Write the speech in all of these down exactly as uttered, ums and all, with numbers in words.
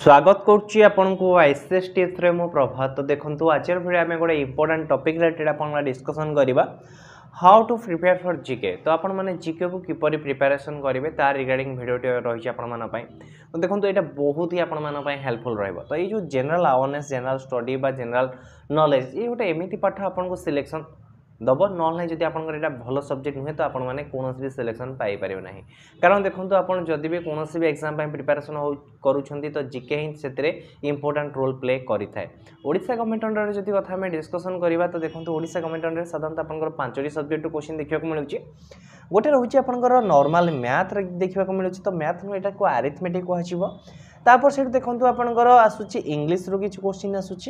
स्वागत करुच्ची आपको ICS tips रे मो प्रभात। तो देखो आज भिडियो आम गोटे इंपोर्टेंट टॉपिक रिलेटेड आप डिस्कसन करवा how to prepare for GK. तो आपण मैंने जीके को किपरि प्रिपेरेसन करेंगे तार रिगार्डिंग भिडियोटी रही है। तो देखो यहाँ बहुत ही आपण हेल्पफुल रहा। तो ये जो जनरल अवेयरनेस जनरल स्टडी बा जनरल नॉलेज ये गोटे एमती पाठ आपको सिलेक्शन दब ना जब आप भल सब्जेक्ट नुहे तो आपने कौन भी सिलेक्शन पाइपर ना। कारण देखो आप जदि भी कौन भी एग्जाम प्रिपेरेसन करुँच तो जीके ही से इंपोर्टेंट रोल प्ले करें। ओडिशा गवर्नमेंट अंडर जब कथा डिस्कसन करवा तो देखो ओडिशा गवर्नमेंट अंडर साधारणतः आप पांचटी सब्जेक्ट क्वेश्चन देखा मिलूँ। गोटे रोचे आपंकर नॉर्मल मैथ देखा मिलूँ। तो मैथ नुटा को आरिथमेटिक कहपर से देखो आपंकर आसूँ इंग्लीश रू कि क्वेश्चन आसूँ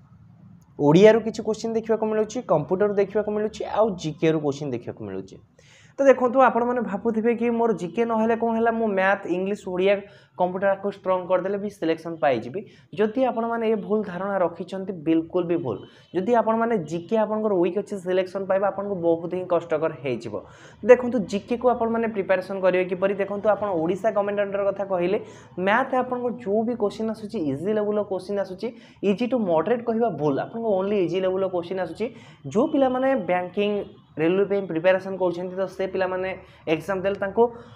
ओडिया रू किसी क्वेश्चन देखा मिलूँ कंप्यूटर देखा मिलूँ आउ जीके रू क्वेश्चन देखा मिलूँ। तो देखो आपण मैंने भावुवे कि मोर जीके ना कौन है मो मैथ इंग्लीश ओडिया कंप्यूटर को स्ट्रंग करदे भी सिलेक्शन पाइबी। जदि आपण मैंने ये भूल धारणा रखिंट बिल्कुल भी भूल जदि आपण मैंने जीके आपंकर वीक अच्छे सिलेक्शन पाइबा आपको बहुत ही कष्टकर हो। देखो जीके को आप प्रिपेरेसन करेंगे किपरि। देखो आप ओडिशा गवर्नमेंट अंडर कथा कहले मैथ आपको जो भी क्वेश्चन आसूँ इजी लेवल क्वेश्चन आसूँ इजी टू मॉडरेट कहवा भूल आपको ओनली इजी लेवल क्वेश्चन आसूँ। जो पिला माने बैंकिंग रेलवे प्रिपेरेसन कर तो से पिला माने एग्जाम देले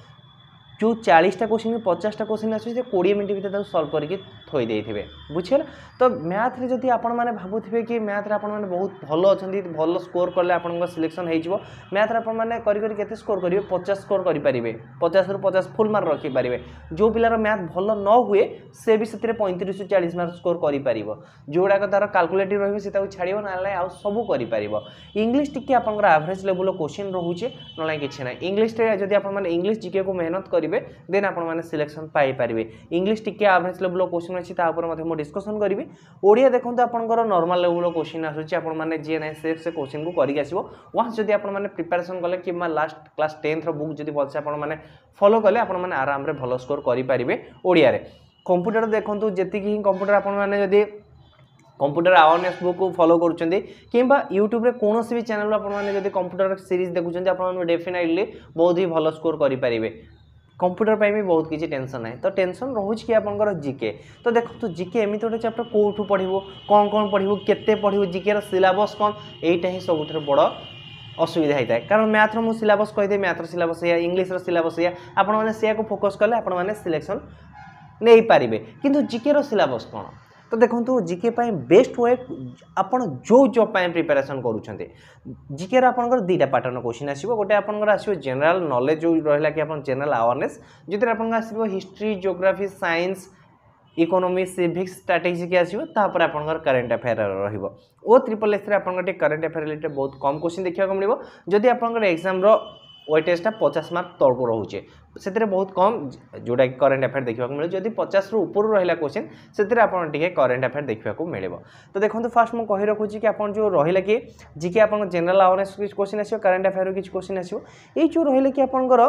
जो चालीस टा क्वेश्चन पचास टा क्वेश्चन आसूँ कोड़े मिनट भर सल्व करके थोई देते बुझे। तो मैथ रे जदि आपण मैंने भावुवे कि मैथ रे आपण मैंने बहुत भल अच्छा भल स्कोर कले आप सिलेक्शन हो मैथ रे आपण मैंने करी केते स्कोर करेंगे पचास स्कोर करेंगे पचास रु पचास फुल मार्क रखिपारे। जो पिलार मैथ भल न हुए से भी से पैंतीस रु चालीस मार्क स्कोर कर जोड़ाक तार काल्कुलेटिव रही से छाड़ ना आउ सब कर। इंग्लीश टी आप एवरेज लेवल क्वेश्चन रोचे ना कि ना इंग्लीश जब आप इंग्लीश जीके को मेहनत करेंगे देन आप सिलेक्शन पाइपर। इंग्लीश टी एवरेज लेवल क्वेश्चन अच्छी मुझे डिस्कसन करी। ओडिया देखो आपंकर नॉर्मल लेवल क्वेश्चन आसूँ आपने जी एन से से क्वेश्चन को करके आसो वहाँ जब आप प्रिपेरेसन कले कि लास्ट क्लास टेन्थ बुक जब भलसे आपने फॉलो कले आपने आराम से भल स्कोर करेंगे। ओडिया कंप्यूटर देखो जी ही कंप्यूटर आपने कंप्यूटर अवेयरनेस बुक को फॉलो करुँच यूट्यूब कौन भी चैनल आपने कंप्यूटर सीरीज देखुं आप डेफिनेटली बहुत ही भल स्कोर करेंगे। कंप्यूटर भी बहुत किसी टेंशन है। तो टेंशन रोच कि आपंकर जीके। तो देखो तो जीके एमती गोटे चैप्टर कौटू पढ़ू कौन कौन पढ़ू केते पढ़ू जीके सिलेबस कौन यहीटा ही सब बड़ असुविधा होता है। कारण मैथ्र मुझे सिलेबस कहीदे मैथ्र सिलेबस या इंग्लीश सिलेबस या आपने फोकस कले आपने सिलेक्शन नहीं पारे। किंतु जीके सिलेबस कौन। तो देखो जीके पाई बेस्ट वे आपन जो जॉब पाई प्रिपेरेसन करूछन्ते जीके रा आपनकर दीटा पैटर्न क्वेश्चन आसीबो। गोटे आपनकर आसीबो जनरल नॉलेज जो रहला कि आपन जनरल अवेयरनेस जति आपनकर आसीबो history geography science economy civics strategy के आसीबो तापर आपनकर करंट अफेयर रहिबो। ओ ट्रिपल एस रे आपनकर टे करंट अफेयर रिलेटेड बहुत कम क्वेश्चन देखिया को मिलिबो। जदि आपनकर एग्जाम रो वेटेज टा पचास मार्क तल को रोचे से बहुत कम जोटा कि करंट अफेयर देखा मिले। जदि पचास रु ऊपर रहा क्वेश्चन से करंट अफेयर देखा मिले। तो देखो फास्ट मुझे कही रखुच्छी कि आप जो रहा कि जीके आप जनरल अवेयरनेस किसी क्वेश्चन आसो करंट अफेयर किसी क्वेश्चन आसो ये जो रहा कि आपंकर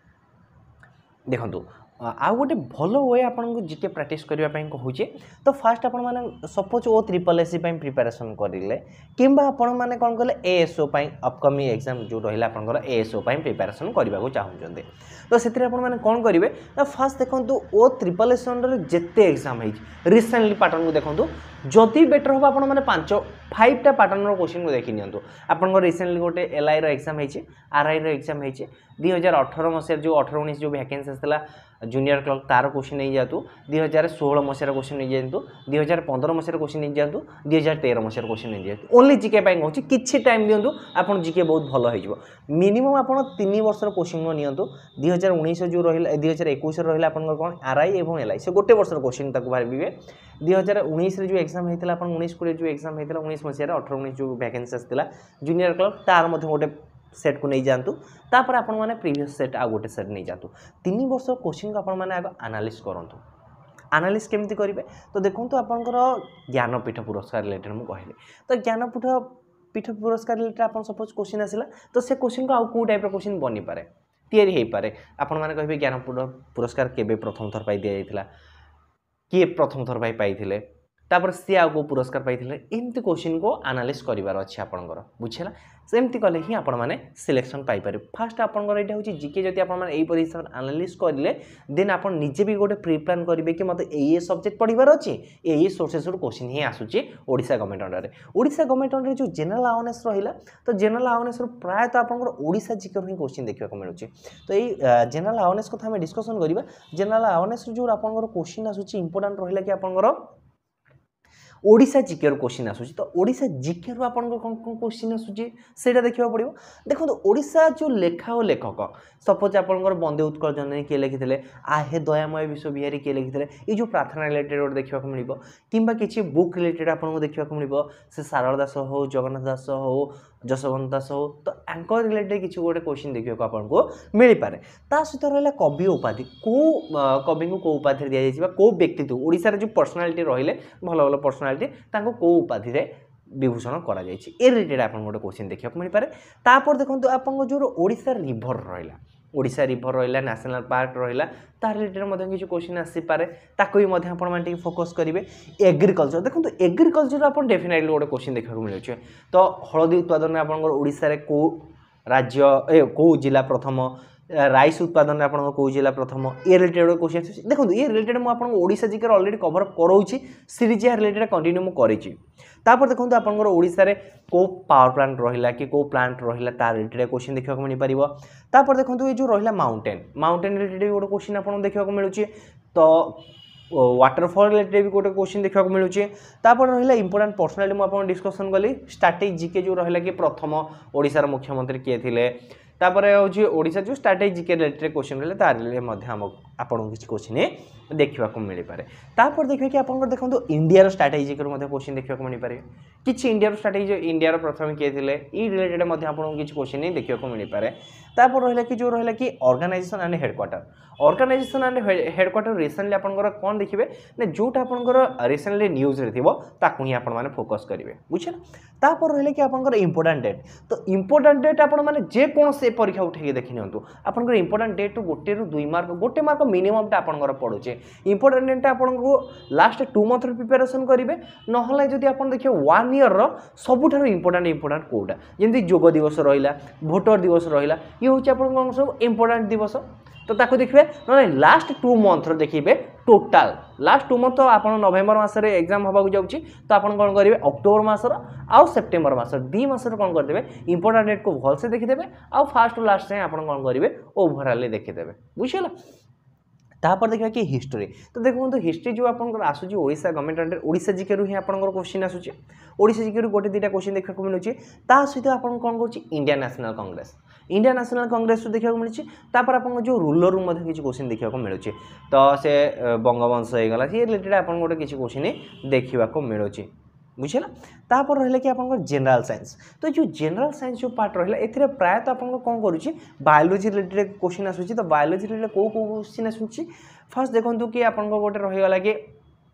देखो आउ गोटे भल वे आपको जीके प्रैक्टिस करने कहूँ। तो फास्ट आप suppose O triple S preparation करेंगे कि आपने कौन कले एएसओ अपकमिंग एग्जाम जो रहा आप एएसओ प्रिपेरेसन करने को चाहते। तो से आपने कौन करेंगे ना फास्ट देखो ओ ट्रिपल एस अंडर जिते एग्जाम है रिसेंटली पैटर्न को देखो जदि बेटर हम आपने पांच फाइव टा पैटर्न क्वेश्चन को देखी नि आप रिसेंटली गोटे एलआई एग्जाम है आरआई एग्जाम है दुई हजार अठर मसीह जो अठर उन्नीस जो वैकेंसी आसाला जूनियर क्लर्क तार क्वेश्चन नहीं जातु दुई हजार षोह मसीहार क्वेश्चन नहीं जातु दुई हजार पंद्रह मसीहार क्वेश्चन नहीं जातु दुई हजार तेरह मसीहार क्वेश्चन नहीं जातु ओनली जीके कहूँ कि टाइम दिंतु आप जीके बहुत भल हो मिनिमम आप तीन वर्ष क्वेश्चन नियंतु दुई हजार उन्नीस जो रहा दुई हजार एक रहा कौन आरआई और एलआई से गोटे वर्ष क्वेश्चन भावे दुई हजार उन्नीस जो एग्जाम होता है उन्नीस कोड़े जो एग्जाम होता है उन्नीस मसीहार अठर उन्नीस जो वैकेंसी आसाला जूनियर क्लर्क तार गोटे सेट को नहीं जातु तापर आपण माने प्रीवियस सेट आ गोटे सेट नहीं जातु तीन वर्ष क्वेश्चन को आपण माने आग एनालिसिस करंतु। एनालिसिस केमती करेंगे तो देखो तो आपंकर ज्ञानपीठ पुरस्कार रिलेटेड मुझे कहली। तो ज्ञानपीठ पीठ पुरस्कार रिलेटेड आप सपोज क्वेश्चन आसला तो से क्वेश्चन को आउ कौ टाइप क्वेश्चन बनी पारे तैयारी हो पारे। आपण माने कहबे ज्ञानपीठ पुरस्कार केबे प्रथम थर पाई दिया जाइतिला किए प्रथम थर पाई पाइथिले तापर सी आउ को पुरस्कार पाइथिले एमती क्वेश्चन को एनालाइज करिवार अछि आपनकर बुझिला सेमती कले ही आपण माने सिलेक्शन पाई पारे फास्ट आपनकर एटा होची जीके जति आपण माने एई परिसर एनालाइज करले देन आपण निजे भी गोटे प्री प्लान करिवे कि मते एई सब्जेक्ट पढिबार अछि एई सोर्सेस रो क्वेश्चन ही आसुची ओडिसा गवर्नमेंट अंडर रे ओडिसा गवर्नमेंट अंडर जो जनरल अवेयरनेस रहिला तो जनरल अवेयरनेस रो प्राय तो आपनकर ओडिसा जीके रो क्वेश्चन देखिबा को मिलुची तो एई जनरल अवेयरनेस को हम डिस्कशन करिबा जनरल अवेयरनेस जो आपनकर क्वेश्चन आसुची इंपोर्टेंट रहिला कि आपनकर ओडिशा जीके रो क्वेश्चन आसुची तो ओडिशा जीके रो आपन कोन कोन क्वेश्चन आसुची सेटा देखिबा पड़िबो देखो तो ओडिशा जो लेखा और लेखक सपोज आपनकर बंदे उत्कल जननी के लिखिथिले आहे दयामय विश्व बिहारी के लिखिथिले ए जो प्रार्थना रिलेटेड और देखिबा को मिलिबो किंबा किछि बुक रिलेटेड आपन को देखिबा को मिलिबो से सारदा दास हो जगन्नाथ दास हो जसवंत दास हो तो एंकर रिलेटेड किछि गोटे क्वेश्चन देखिबा को आपन को मिलि पारे ता सहित रहला कवि उपाधि को कवि को को उपाधि दिया जाइबा को व्यक्तित्व ओडिसा रे जो पर्सनालिटी रहिले भलो भलो पर्सनालिटी ताको को उपाधि रे विभूषण करा जाइछि ए रिलेटेड आपन गोटे क्वेश्चन देखिबा को मिलि पारे तापर देखंतु आपन जो ओडिसा रिवर रहिला ओडिसा रिवर रहिला नेशनल पार्क रहिला तार रिलेटेड मध्ये किछु क्वेश्चन आसी पारे ताको भी मध्ये आपण माने फोकस करिवे एग्रीकल्चर देखंतु एग्रीकल्चर आपण डेफिनेटली गोटे क्वेश्चन देखा को मिलुछि तो हळदी उत्पादन आपण ओडिसा रे को राज्य ए को जिला प्रथम राइस उत्पादन में आपन को जिला प्रथम ए रिलेटेड क्वेश्चन देखो ये रिलेटेड मु आपन ओडिसा जीके ऑलरेडी कवर करोछि सीरीज या रिलेटेड कंटिन्यू मु करिछि तापर देखो आपन ओडिसा रे को पावर प्लांट रहिला कि को प्लांट रहिला तार रिलेटेड क्वेश्चन देखा को मिल परिबो तापर देखो ये जो रहिला माउंटेन माउंटेन रिलेटेड गोटे क्वेश्चन आपन देखा को मिलुछि तो वाटरफॉल रिलेटेड भी गोटे क्वेश्चन देखा को मिलुछि तापर रहिला इंपोर्टेंट पर्सनालिटी मु आपन डिस्कशन कली स्ट्रैटेजी जीके जो रहिला कि प्रथम ओडिसा रो मुख्यमंत्री के थिले तापर होची ओडिसा जो स्ट्रैटेजी के रिलेटेड क्वेश्चन रहले तार ले मध्ये हम आपन किछ क्वेश्चन देखिबा को मिलि पारे तापर देखिबे कि आपन देखंतु इंडिया रो स्ट्रैटेजी के मध्ये क्वेश्चन देखिबा को मिलि पारे किछ इंडिया रो स्ट्रैटेजी इंडिया रो प्रथम के थिले ई रिलेटेड मध्ये आपन किछ क्वेश्चन देखिबा को मिलि पारे तापर रहला कि जो रहला कि organisation and headquarter organisation and headquarter recently आपन कोन देखिबे ने जोटा आपन रिसेंटली न्यूज रे थिबो ताकु ही आपन माने फोकस करिवे बुझछन तापर रहले कि आपन इंपोर्टेंट डेट तो इंपोर्टेंट डेट आपन माने जे कोन से परीक्षा उठेके देखि नियंतु आपन इंपोर्टेंट डेट गोटे रु दुई मार्क गोटे मार्क मिनिमम टा आपन पड़ुचे इंपोर्टेंट डेट आपन को लास्ट टू मंथ रे प्रिपरेशन करिवे नहले जदि आपन देखियो वन ईयर रो सबुठारो इंपोर्टेंट इंपोर्टेंट कोडा जेंति योग दिवस रहिला वोटर दिवस रहिला ये होची आपन कोन सब इंपोर्टेंट दिवस तो ताको देखिबे नले लास्ट टू मंथ रो देखिबे टोटल लास्ट टू मंथ तो आपन नवेम्बर मास रे एग्जाम होबा को जाउची तो आपन कोन करिवे अक्टोबर मास रो आ सेप्टेम्बर मास दी मास रो कोन कर देबे इंपोर्टेंट डेट को भल से देखि देबे आ फर्स्ट टू लास्ट से आपन कोन करिवे ओवरऑल देखि देबे बुझिला तापर देखिबा कि हिस्ट्री तो देखो तो हिस्ट्री जो आपन आसुची Odisha government under Odisha GK रु ही आपन क्वेश्चन आसुची ओडिसा जीके रु गोटे दिटा क्वेश्चन देखा को मिलुची ता सहित आपन कोन करची इंडियन नेशनल कांग्रेस इंडियन नेशनल कांग्रेस देखा को मिलुची तापर आपन जो रूलर रू मध्ये किछ क्वेश्चन देखा को मिलुची तो से बंगवंश हे गला ये रिलेटेड आपन गोटे किछ क्वेश्चन देखिबा को मिलुची बुझिला तापर रहले कि आपन जनरल साइंस तो जो जनरल साइंस जो पार्ट रहला एथिरे प्राय तो आपन कोन करूची बायोलॉजी रिलेटेड क्वेश्चन आसुची तो बायोलॉजी रिलेटेड को को क्वेश्चन आसुची फर्स्ट देखंतु कि आपन को गोटे रहि गला कि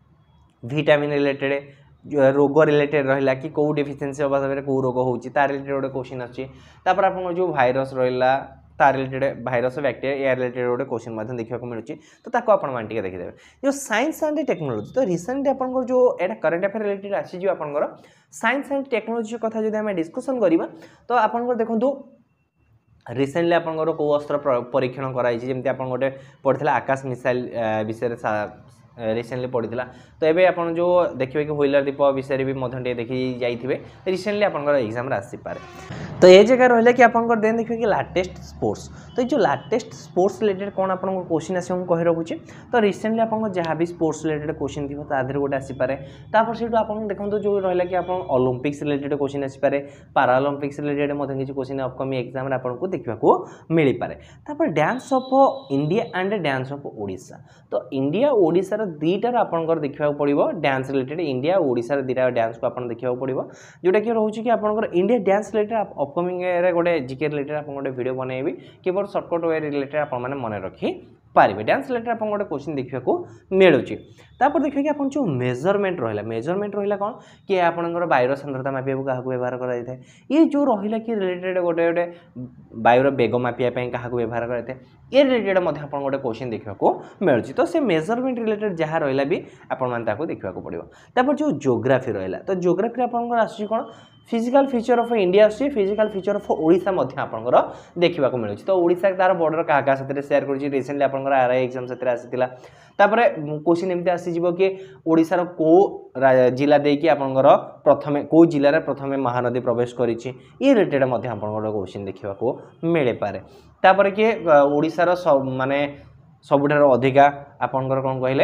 विटामिन रिलेटेड रोग रिलेटेड रहिला कि को डेफिशिएंसी होबा सबरे को रोग होउची तार रिलेटेड गोटे क्वेश्चन आछि तापर आपन जो वायरस रहिला तार रिलेटेड वायरस बैक्टीरिया या रिलेटेड गोटे क्वेश्चन माध्यम देखा को मिलुची तो ताको आपण मान टिके देखिदेबे जो साइंस एंड टेक्नोलॉजी तो रिसेंटली आपण को जो एटा करंट अफेयर रिलेटेड आछि जो आपण को साइंस एंड टेक्नोलॉजी कथा जदि हम डिस्कशन करिबा तो आपण को देखंतु रिसेंटली आपण को अस्त्र परीक्षण कराई जेमति आपण गोटे पढितला आकाश मिसाइल विषय रिसेंटली पढ़ी तो ये आप जो देखिए कि व्हीलर दीप विषय भी मध्य देखी जाइए रिसेंटली आप एग्जाम आसी पारे तो ये जगह रहा कि आप देन देखिए कि लाटेस्ट स्पोर्ट्स तो जो लाटेस्ट स्पोर्ट्स रिलेटेड कौन आप क्वेश्चन आस कही रखुच्छे तो रिसेंटली आप जहाँ भी स्पोर्ट्स रिलेटेड क्वेश्चन थी तादेह गोटे आसीपे तापर से आप देखो जो रहा कि आप ओलंपिक्स रिलेटेड क्वेश्चन आसीपे पाराओलंपिक्स रिलेटेड किसी क्वेश्चन अपकमिंग एग्जाम आपको देखा मिल पाए तापर dance of India and dance of Odisha तो इंडिया ओडिशा दुईटार आपंकर देखा पड़ो डांस रिलेटेड इंडिया ओडिशा दुईटा डांस को आप देखा पड़ो जोटा कि रोचे कि आपंकर इंडिया डांस रिलेटेड अपकमिंग गोटे जीके रिलेटेड आप गोटे वीडियो बनैबी केवल सर्टकट वे रिलेटेड आप मन रखी पारे डांस रिलेटेड आप गोटे क्वेश्चन देखा मिलूँ तापर देखिए कि आप जो मेजरमेंट रहा मेजरमेंट रहा कौन कि आपंकर वायुर सांद्रता मापिया क्या व्यवहार कराए ये जो रहा कि रिलेटेड गोटे गोटे वायुर बेग मापिया क्या व्यवहार कराए ये रिलेटेड आप गोटे क्वेश्चन देखा मिलूँ तो से मेजरमेंट रिलेटेड जहाँ रहा भी आपको देखा पड़ो तापर जो जियोग्राफी रहा तो जियोग्राफी आपंकर आसूँ कौन फिजिकल फीचर ऑफ इंडिया आसी फिजिकल फीचर ऑफ ओडिशा आपंकर देखा मिलूँ तो ओडिशा तार बॉर्डर क्या क्या सेयार कर रिसेंटली आपंकर आर आई एग्जाम से आसाला तापर क्वेश्चन एमती आसीज कि ओडिशार को जिला देकी आपंकर प्रथमे को जिले प्रथमे महानदी प्रवेश करिछि ये रिलेटेड आपंकर क्वेश्चन देखा मिले पारे तापर कि ओडिशार सब माने सबुठार अधिका आपंकर कौन कहले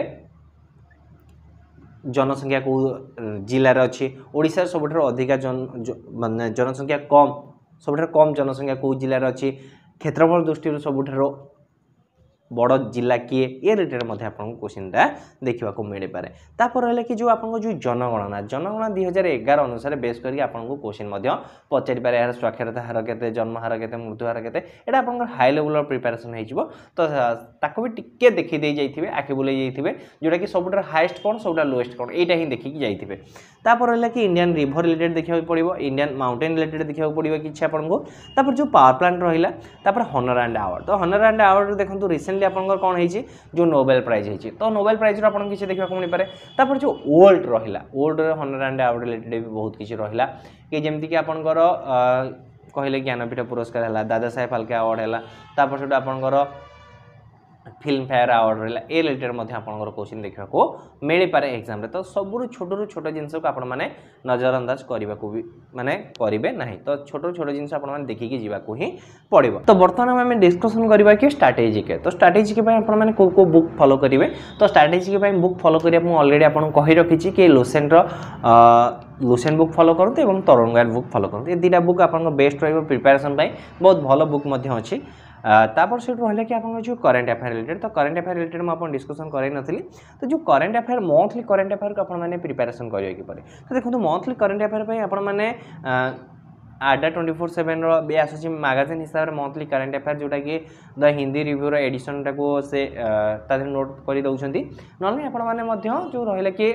जनसंख्या को जिलार अच्छी ओडिशा सबुठार अधिका जन माने जनसंख्या कम सबुठार कम जनसंख्या को जिलार अच्छी क्षेत्रफल दृष्टि सबुठार बड़ जिला किए ये रिलेटेड आपको क्वेश्चन देखा मिल पारे तापर रहा कि जो आपको जो जनगणना जनगणना दुई हजार एगार अनुसार बेस करके आपको क्वेश्चन पचारि पारे यार साक्षरता हार के जन्म हार के मृत्यु हार के यहाँ आप हाई लेवल प्रिपेरेसन हो तो ताको भी टिके देखी दे जाइए आखि बुले जाइए जोटा कि सबुठार हाएस्ट कौन सबुठार लोएस्ट कौन यहाँ ही देखिकी जाइए तापर रहा कि इंडियन रिभर रिलेटेड देखा पड़ो इंडियन माउंटेन रिलेटेड देखा पड़ो कि आपको तापर जो पावर प्लांट रहा तापर हनर एंड अवार्ड तो हनर एंड अवार्ड देखो रिसेंटली आपंकर कौन है जो नोबेल प्राइज है तो नोबेल प्राइज आपको किसी देखा मिल पारे तापर जो ओल्ड रहा old honour and award related भी बहुत किसी रहा कि जमीक आपंकर कहले ज्ञानपीठ पुरस्कार है दादा साहेब फाल्के अवार्ड है तापर से आपंकर फिल्म फेयर अवार्ड रहा ए रिलेटेड आपंकर क्वेश्चन देखा मिल पारे एग्जाम तो सबुठ छोटू छोट जिन को आप नजरअंदाज करने को भी माने करेंगे ना तो छोटू छोट जिन आप देखिकी जावाक ही पड़ो तो बर्तमान आम डिस्कसन करवा कि स्ट्राटेजी के तो स्ट्राटेजी के आपने को को बुक फॉलो करेंगे तो स्ट्राटेजी के बुक फॉलो करिया मुझे ऑलरेडी आपको कही रखी कि लुसेंट लुसेंट बुक फॉलो करते और तरुण गाइड बुक फॉलो करते ये दुटा बुक आप बेस्ट रहा प्रिपेरेसन बहुत भल बुक अच्छी तापर से रहा कि आप जो करेन्ट अफेयर रिलेटेड तो करेन्ट अफेयर रिलेटेड मुझे डिस्कसन कराई नी तो जो current affair monthly current affair को आपने प्रिपेरेसन करेंगे किपर तो देखो मंथली करेन्ट अफेयर आपने आडा ट्वेंटी फोर सेवेन भी आसूँ मैगजीन हिसाब से मंथली करेन्ट अफेयर जोटा कि द हिंदी रिव्यूर एडिशन टाको से नोट कर दौरान ना आपने जो रहा कि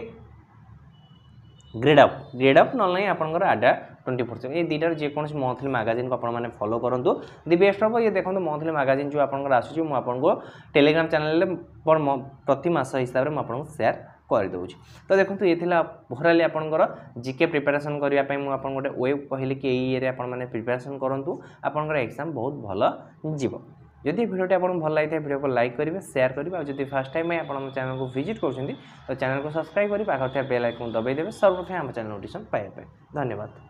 ग्रेड अप ग्रेड अप ना आपंकर आडा ट्वेंटी फोर सेवेन ये दुटार जेकोसी मंथली मैगजीन को आपने फॉलो करूँ दि बेस्ट हम ये देखो मंथली मैगजीन जो आपंकर आसूँ मुझे टेलीग्राम चैनल प्रति मास हिसाब से मुझे शेयर करदे तो देखो ये ओवराली आपंकर जीके प्रिपेरेसन करने मुझे गोटे वेब कहली कि ये आपने प्रिपेरेसन करूँ आपंकर एग्जाम बहुत भल जीव जदि भिडियोटी आपको भल लगी भिडियो को लाइक करेंगे शेयर करेंगे और जब फर्स्ट टाइम आप चैनल को विजिट कर तो चैनल को सब्सक्राइब कर पाखर बेल आइकन दबाई देवे सर्वप्रथम आम चैनल नोटिफिकेशन पाइबा धन्यवाद।